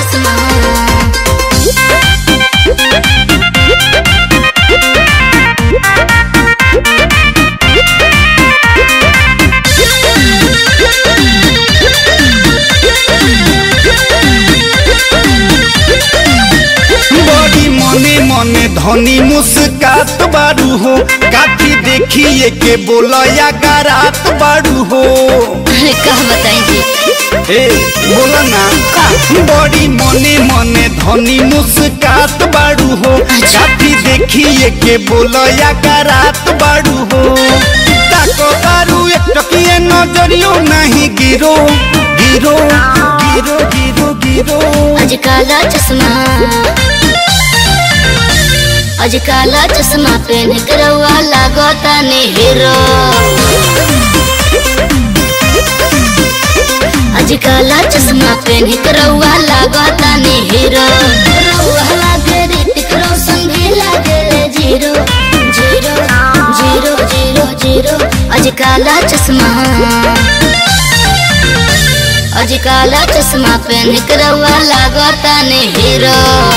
चश्मा। मने धनी मुस्कात बारू हो, काठी देखिए के बोला या गारात बारू हो। क्या बताएंगे? बोला ना बड़ी मने मने धनी मुस्कात बारू हो, काठी देखिए के बोला या गारात बारू हो। ताको बारू एक टकिए नजरियो नहीं गिरो गिरो गिरो गिरो गिरो। आज काला चश्मा, आज काला चश्मा पहन कर लागता ने हीरो। आज काला चश्मा पहन कर लागता ने हीरो। लागे ऋतिक रोशन भी लागे zero zero zero zero zero. आज काला चश्मा, आज काला चश्मा पहन कर लागता ने hero.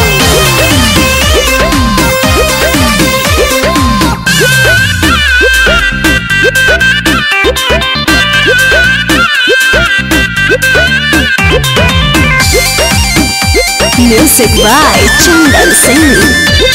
Music by Chandan Singh।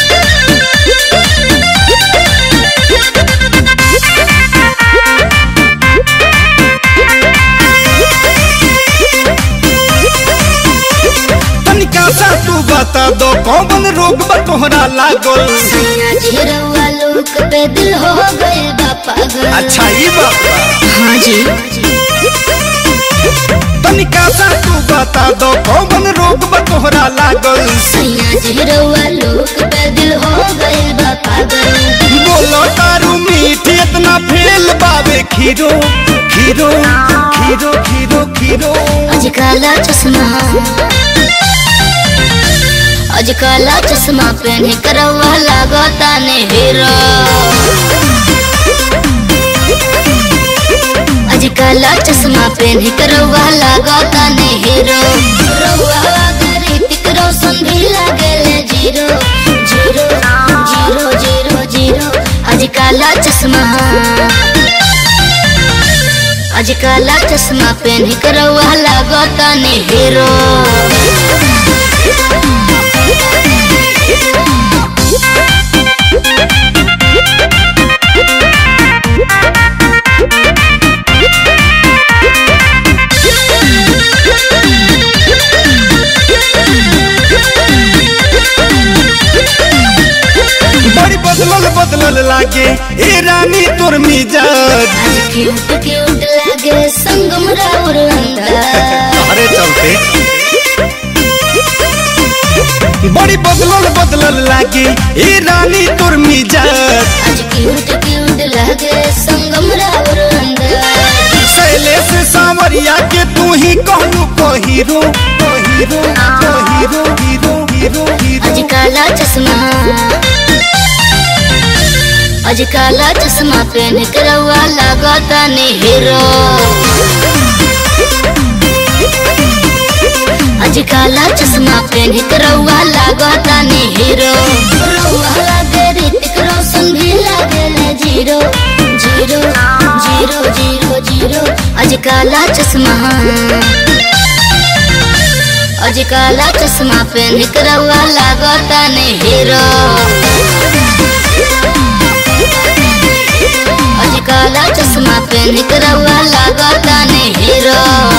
तनिका सा तू बता दो कौन रोग बा तोहरा लागल। लोग पे दिल हो गए पागल। अच्छा ये बात। हाँ जी। तनिका सा तू बता दो कौन रोग बा तोहरा लागल। लोग पे दिल हो गए पागल। बोलो तारू मीठी इतना फेल बाबे खीरो खीरो खीरो खीरो खीरो। आज काला चश्मा, आज काला चश्मा पहन कर लागता ने हीरो। आज काला चश्मा पहन कर लागता ने हीरो। ऋतिक रोशन भी लागे zero zero zero zero zero. आज काला चश्मा, आज काला चश्मा पहन कर लागता ने हीरो। बड़ी बदलल बदलल लागे ए रानी तोर मिजाज। क्यूट क्यूट लागे संगम राउर अंदाज। अरे चलते बड़ी बदलल बदलल लागे ए रानी तोर मिजाज। आज क्यूट क्यूट लागे संगम राउर अंदाज। शैलेश सांवरिया के तू ही कहलू को hero hero hero hero hero hero. आज काला चश्मा, आज काला चश्मा पहन कर लागता ने हीरो। आज काला चश्मा पहन कर लागता ने हीरो। लागे ऋतिक रोशन भी लागे zero zero zero zero zero. आज काला चश्मा, आज काला चश्मा पहन कर लागता ने हीरो। आज काला चश्मा पहन कर लागता ने हीरो।